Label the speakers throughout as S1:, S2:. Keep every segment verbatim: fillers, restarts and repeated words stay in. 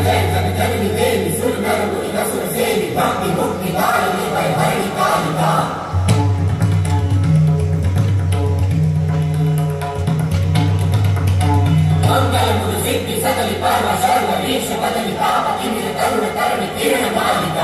S1: जय जग जननी देवी सुर नर मुनि असुर सेवी भक्ति मुक्ति दायिनी भयहरिणी कालिका। मंगल मुनि सिद्धि सकल परम सर्व वीश बदनी तापति निर तरुण तरुणी किरण मालिका।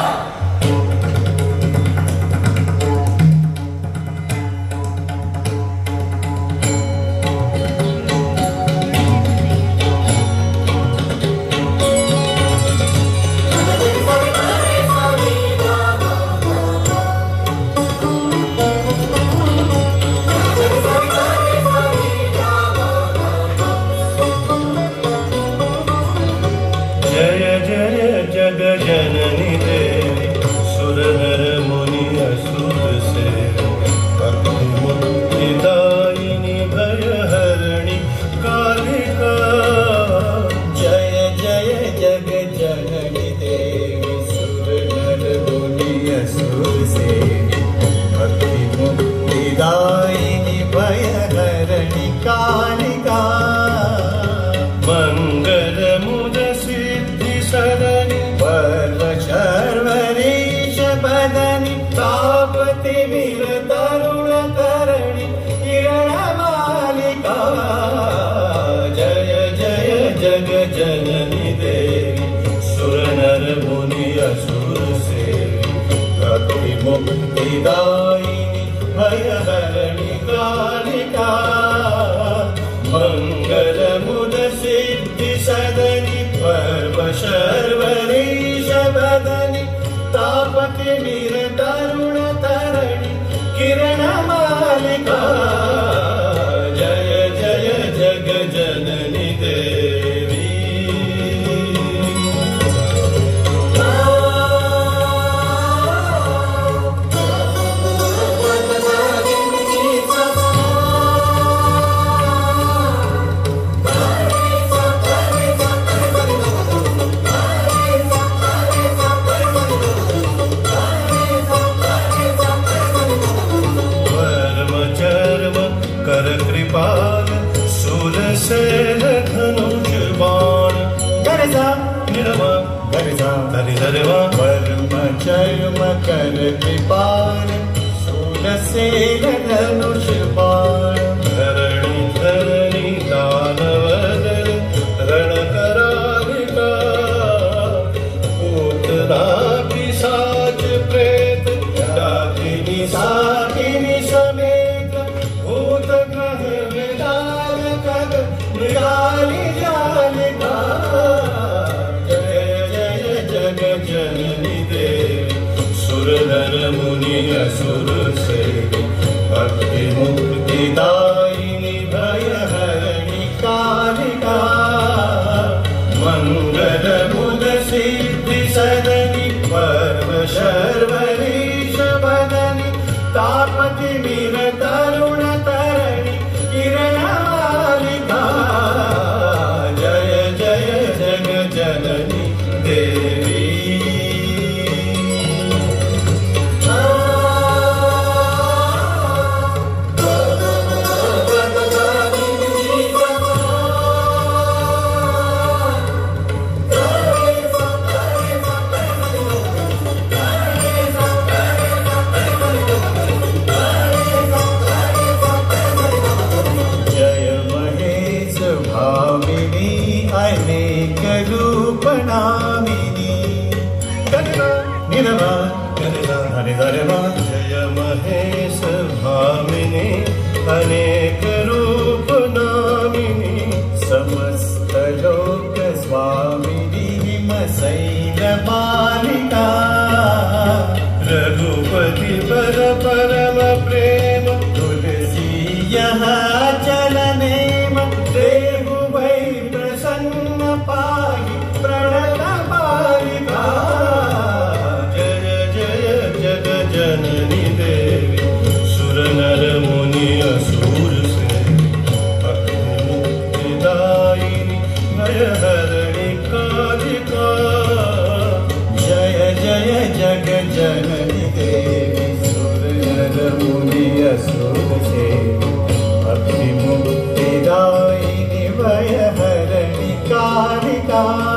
S2: जग जननी देवी सुर नर मुनि असुर सेवी भक्ति मुक्ति दायिनी भयहरिणी कालिका।
S3: जय जय जग जननी देवी सुर नर मुनि असुर सेवी भक्ति मुक्ति दायिनी भयहरिणी कालिका।
S2: मंगल मुद सिद्धि सदनी
S3: सर्वरीश बदनी तापति वीर तरुण तरणि किरण मालिका।
S2: जय जय जग जननी देवी सुर नर मुनि असुर सेवी भक्ति मुक्ति दायिनी भयहरिणी कालिका। मंगल मुद सिद्धि सदनी पर्व शर्वरीश बदनी तापति वीर तरुण तरणि किरण मालिका। जय जय जग जननी देवी। कर कृपाल शूल सेन धनुष बाण।
S3: गरजा
S2: निरमा
S3: गरजा
S2: धरि धरवा
S3: वर्म चर्म कर कृपाल शूल सेन धनुष बाण।
S2: धरणि धरणि दानवदल रण करालिका। पूतना पिशाच प्रेत डाकिनी साकिनी समेत भूत ग्रह विदाल कद मृगाली जालिका। जय जय जग जननी देवी सुर नर मुनि असुर सेवी भक्ति मुक्ति दायिनी भयहरिणी कालिका। मंगल मुद सिद्धि सदनी पर्व शर्वरीश बदनी तापति वीर तरुण तरणि किरण मालिका। जय जय जग जननी देवी।
S3: अनेक रूप नामिनी। निरमा हरि धरमा
S2: जय महेश भामिनी अनेक रूप नामिनी।
S3: समस्त लोक स्वामिनी हिमशैल मालिका।
S2: रघुपति पर परम प्रेम
S3: तुलसी यहाँ चलनेम देहु भई प्रसन्न पाहि प्रणत पालिका।
S2: जय जय जग जननी देवी सुर नर मुनि असुर सेवी भक्ति मुक्ति दायिनी भयहरिणी कालिका।
S3: जय जय जग जननी देवी सुर नर मुनि असुर सेवी भक्ति मुक्ति दायिनी भयहरिणी कालिका।